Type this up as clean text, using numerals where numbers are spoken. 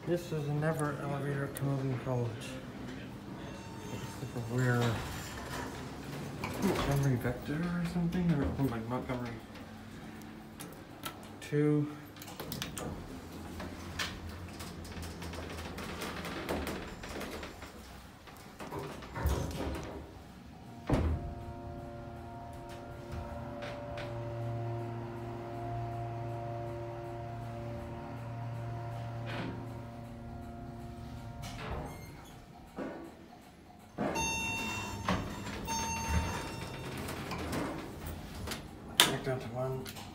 This is a never elevator at Camosun College. It's like a rare Montgomery Vector or something, or like Montgomery 2. Down to 1.